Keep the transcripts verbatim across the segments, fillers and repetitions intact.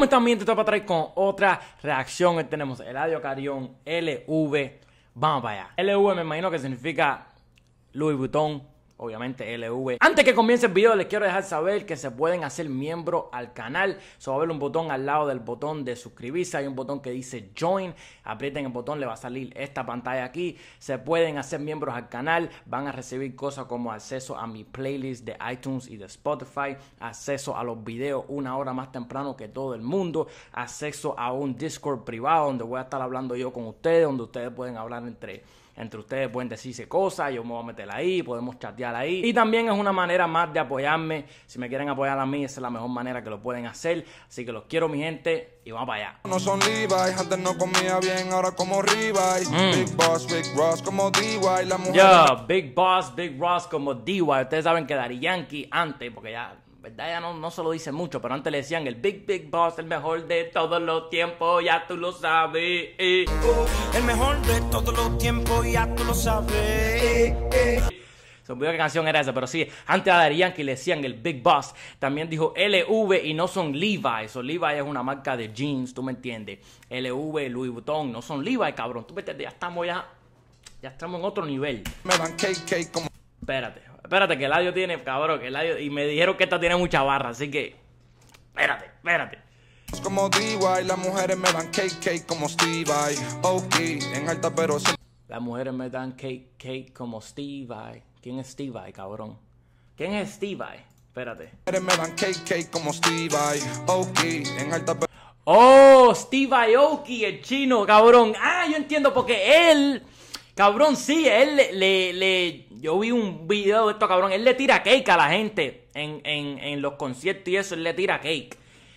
¿Cómo están? Bien, estoy para traer con otra reacción. Hoy tenemos Eladio Carrión, L V. Vamos para allá. L V me imagino que significa Louis Vuitton. Obviamente L V. Antes que comience el video les quiero dejar saber que se pueden hacer miembros al canal. So, va a haber un botón al lado del botón de suscribirse. Hay un botón que dice Join. Aprieten el botón, le va a salir esta pantalla aquí. Se pueden hacer miembros al canal. Van a recibir cosas como acceso a mi playlist de iTunes y de Spotify. Acceso a los videos una hora más temprano que todo el mundo. Acceso a un Discord privado donde voy a estar hablando yo con ustedes. Donde ustedes pueden hablar entre... Entre ustedes pueden decirse cosas, yo me voy a meter ahí, podemos chatear ahí. Y también es una manera más de apoyarme. Si me quieren apoyar a mí, esa es la mejor manera que lo pueden hacer. Así que los quiero, mi gente, y vamos para allá. No son Levi's, antes no comía bien, ahora como Levi's. Mm. Big Boss, Big Ross como D Y. La mujer Yo, Big Boss, Big Ross como D Y. Ustedes saben que Daddy Yankee antes, porque ya... ¿verdad? Ya no, no se lo dice mucho, pero antes le decían el Big Big Boss, el mejor de todos los tiempos, ya tú lo sabes. Eh. El mejor de todos los tiempos, ya tú lo sabes. Eh, eh. Se olvidó qué canción era esa, pero sí, antes a Daddy Yankee le decían el Big Boss. También dijo L V y no son Levi's. O Levi's es una marca de jeans, tú me entiendes. L V, Louis Vuitton, no son Levi's, cabrón. Tú me entiendes, ya estamos ya, ya estamos en otro nivel. me dan cake, cake como... Espérate, espérate, que Eladio tiene, cabrón, que Eladio, y me dijeron que esta tiene mucha barra, así que, espérate, espérate. Como D Y, las mujeres me dan cake, cake como Steve I. Ok, en alta pero siempre... Las mujeres me dan cake, cake como Steve I. ¿Quién es Steve I, cabrón? ¿Quién es Steve I? Espérate. Las mujeres me dan cake, cake como Steve I. Ok, en alta pero... Oh, Steve Aoki, el chino, cabrón. Ah, yo entiendo, porque él, cabrón, sí, él le, le, le yo vi un video de esto, cabrón. Él le tira cake a la gente en, en, en los conciertos y eso, él le tira cake.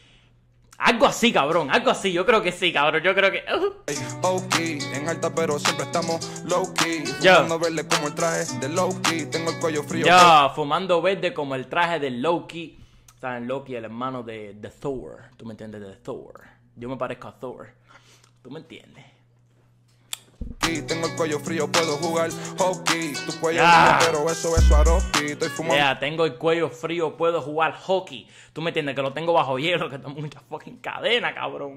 Algo así, cabrón, algo así, yo creo que sí, cabrón, yo creo que... Uh. Ok, en alta pero siempre estamos low key. Yo. Fumando verde como el traje de Loki. Tengo el cuello frío. Ya, fumando verde como el traje de Loki. ¿Saben? Loki, el hermano de, de Thor. ¿Tú me entiendes? De Thor. Yo me parezco a Thor. ¿Tú me entiendes? Tengo el cuello frío, puedo jugar hockey. Tu cuello Ya. frío, pero eso es Swarovski. Estoy fumando. Ya, tengo el cuello frío, puedo jugar hockey. ¿Tú me entiendes? Que lo tengo bajo hielo, que tengo mucha fucking cadena, cabrón.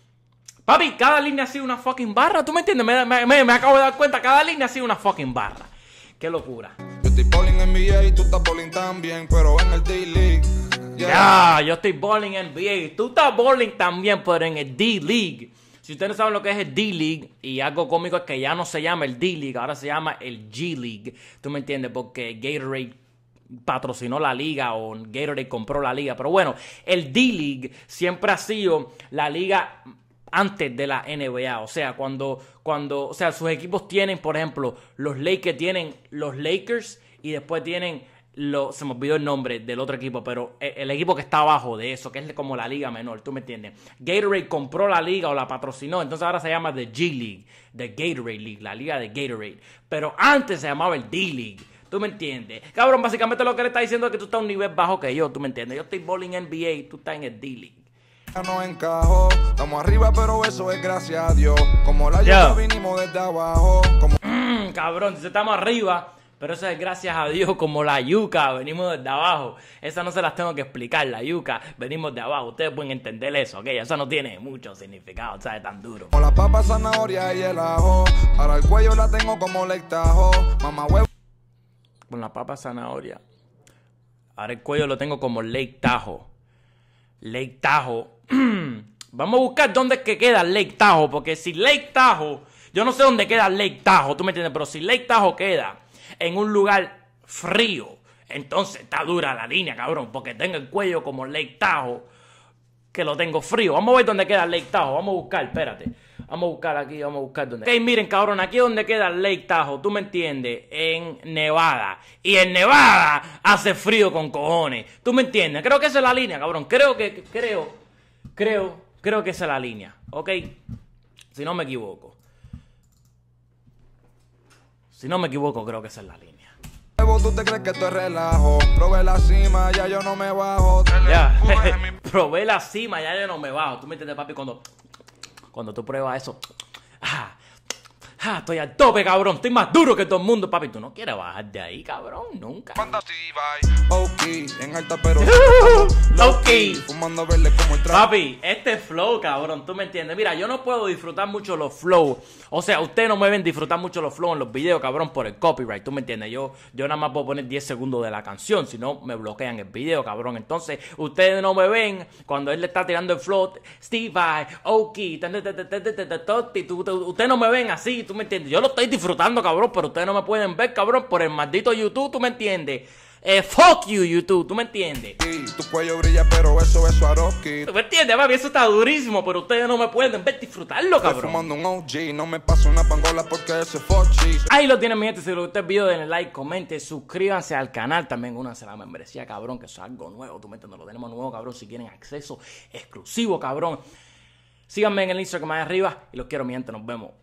Papi, cada línea ha sido una fucking barra. ¿Tú me entiendes? Me, me, me, me acabo de dar cuenta, cada línea ha sido una fucking barra. Qué locura. Yo estoy bowling en N B A y tú estás bowling también, pero en el D-League. Ya, yo estoy bowling en N B A. Tú estás bowling también, pero en el D-League. Si ustedes no saben lo que es el D-League, y algo cómico es que ya no se llama el D-League, ahora se llama el G-League. ¿Tú me entiendes? Porque Gatorade patrocinó la liga o Gatorade compró la liga. Pero bueno, el D-League siempre ha sido la liga antes de la N B A. O sea, cuando, cuando, o sea, sus equipos tienen, por ejemplo, los Lakers tienen los Lakers y después tienen... Lo, se me olvidó el nombre del otro equipo, pero el, el equipo que está abajo de eso, que es como la liga menor, ¿tú me entiendes? Gatorade compró la liga o la patrocinó, entonces ahora se llama The G-League, The Gatorade League, la liga de Gatorade. Pero antes se llamaba el D-League, ¿tú me entiendes? Cabrón, básicamente lo que le está diciendo es que tú estás a un nivel bajo que yo, ¿tú me entiendes? Yo estoy bowling N B A y tú estás en el D-League. Ya no encajo, estamos arriba, pero eso es gracias a Dios. Como la lluvia vinimos desde abajo. Como... Mm, cabrón, si estamos arriba... Pero eso es gracias a Dios, como la yuca, venimos desde abajo. Esa no se las tengo que explicar, la yuca, venimos de abajo. Ustedes pueden entender eso, ¿ok? Eso no tiene mucho significado, ¿sabes? Tan duro. Como la papa, zanahoria y el ajo. Ahora el cuello la tengo como lectajo. Mamá huevo. Con la papa zanahoria. Ahora el cuello lo tengo como Lake Tahoe. Lake Tahoe. Vamos a buscar dónde es que queda Lake Tahoe. Porque si Lake Tahoe... Yo no sé dónde queda Lake Tahoe, ¿tú me entiendes? Pero si Lake Tahoe queda en un lugar frío, entonces está dura la línea, cabrón, porque tengo el cuello como Lake Tahoe, que lo tengo frío. Vamos a ver dónde queda Lake Tahoe, vamos a buscar, espérate. Vamos a buscar aquí, vamos a buscar dónde. Ok, miren, cabrón, aquí es donde queda Lake Tahoe, ¿tú me entiendes? En Nevada. Y en Nevada hace frío con cojones, ¿tú me entiendes? Creo que esa es la línea, cabrón. Creo que, creo, creo, creo que esa es la línea, ¿ok? Si no me equivoco. Si no me equivoco, creo que esa es la línea. ¿Tú te crees que esto es relajo? Probé la cima, ya yo no me bajo. Ya, probé la cima, ya yo no me bajo. ¿Tú me entiendes, papi? Cuando, cuando tú pruebas eso, ah, Ah, estoy al tope, cabrón. Estoy más duro que todo el mundo, papi. Tú no quieres bajar de ahí, cabrón. Nunca. Ok, en alta pero Ok. fumando verde como el traje. Papi, este flow, cabrón, tú me entiendes. Mira, yo no puedo disfrutar mucho los flows. O sea, ustedes no me ven disfrutar mucho los flows en los videos, cabrón, por el copyright. Tú me entiendes. Yo, yo nada más puedo poner diez segundos de la canción. Si no, me bloquean el video, cabrón. Entonces, ustedes no me ven cuando él le está tirando el flow. Steve Vai, ok. Ustedes no me ven así, tú me entiendes. Yo lo estoy disfrutando, cabrón, pero ustedes no me pueden ver, cabrón, por el maldito YouTube, tú me entiendes. Eh, fuck you, YouTube, ¿tú me entiendes? Sí, tu cuello brilla, pero eso es Swarovski. ¿Tú me entiendes, papi? Eso está durísimo, pero ustedes no me pueden ver disfrutarlo, Estoy cabrón. fumando un O G, no me paso una pangola porque ese fochi. Ahí lo tienen, mi gente. Si les gustó el video, denle like, comente, suscríbanse al canal. También únanse a la membresía, cabrón, que eso es algo nuevo. Tú me entiendes, lo tenemos nuevo, cabrón. Si quieren acceso exclusivo, cabrón. Síganme en el Instagram ahí arriba y los quiero, mi gente. Nos vemos.